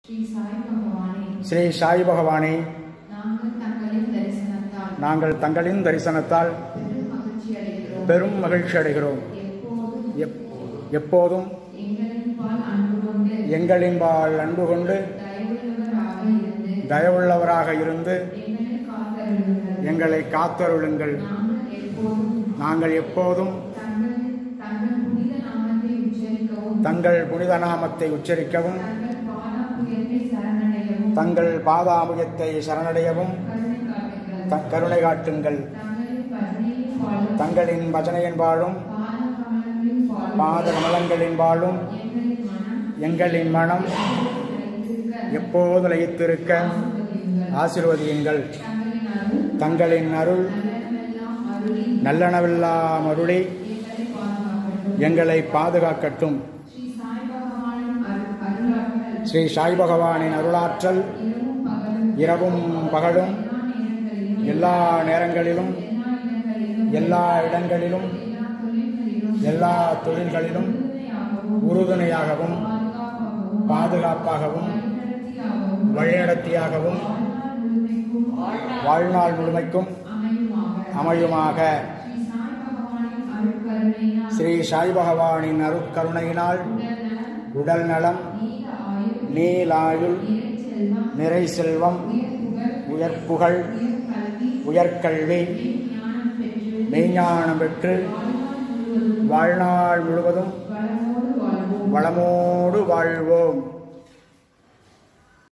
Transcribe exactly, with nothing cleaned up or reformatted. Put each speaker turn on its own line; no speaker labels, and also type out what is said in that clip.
ஸ்ரீ சாய் பகவானே
ஸ்ரீ சாய் பகவானே
நாங்கள் தங்களின் தரிசனத்தால்
நாங்கள் தங்களின் தரிசனத்தால்
பெரும் மகிழ்ச்சி அடைகிறோம்
பெரும் மகிழ்ச்சி அடைகிறோம். எப்போதும்
எங்களின்பால் அன்பு கொண்டு
எங்களின்பால் அன்பு கொண்டு
தயவுள்ளவராக இருந்து
தயவுள்ளவராக இருந்து
எங்களை காத்தருளுங்கள்.
எங்களை காத்தருளுங்கள்.
நாங்கள் எப்போதும்
நாங்கள் எப்போதும்
தங்கள் தங்கள் புனித நாமத்தை உச்சரிக்கவும்
தங்கள் புனித நாமத்தை உச்சரிக்கவும்
தங்கள் பாதாபுயத்தை
தங்கள் பாதாமுகத்தை
சரணடையவும்
சரணடையவும்
கருணை காட்டுங்கள்.
த- கருணை காட்டுங்கள்.
தங்களின் பஜனையின் பாலும்
தங்களின் பஜனையின் பாலும்
பாதகமலங்களின் பாலும்
பாத கமலங்களின் பாலும்
எங்களின் மனம்
எங்களின் மனம்
நிலைத்திருக்க
எப்போது லயித்திருக்க
ஆசீர்வதியுங்கள்.
ஆசீர்வதியுங்கள்.
தங்களின் அருள்
தங்களின் அருள்
நல்லெண்ணமெல்லாம் அருளி
நல்லனவெல்லாம் அருளி
எங்களை பாதுகாக்கட்டும்.
எங்களை பாதுகாக்கட்டும்.
ஸ்ரீ சாய் பகவானின் அரு- அருளாற்றல்
ஸ்ரீ சாய் பகவானின் அருளாற்றல்
இரவும்
இரவும்
பகலும்
பகலும்
எல்லா நேரங்களிலும்
எல்லா நேரங்களிலும்
எல்லா இடங்களிலும்
எல்லா இடங்களிலும்
எல்லா
எல்லா
தொழில்களிலும்
தொழில்களிலும்
உறுதுணையாகவும்
உறுதுணையாகவும்
பாதுகாப்பாகவும்
பாதுகாப்பாகவும்
வழிநடத்தியாகவும்
வழிநடத்தியாகவும்
வாழ்நாள் முழுமைக்கும்
வாழ்நாள் முழுமைக்கும்
அமையுமாக.
அமையுமாக.
ஸ்ரீ சாய் பகவானின்
ஸ்ரீ சாய் பகவானின்
அருட்கருணையினால்
அருட்கருணையினால்
உடல் நலம்,
உடல் நலம்,
நீல ஆயுள்,
நீலாயுள்,
நிறை செல்வம்,
நிறை செல்வம்,
உயர் புகழ்,
உயர்ப்புகழ்,
உயர் கல்வி,
உயர்கல்வி,
மெய்ஞானம் பெற்று
மெய்ஞானம் பெற்று
வாழ்நாள் முழுவதும்
வாழ்நாள் முழுவதும்
வளமோடு வாழ்வோம்.
வளமோடு வாழ்வோம்.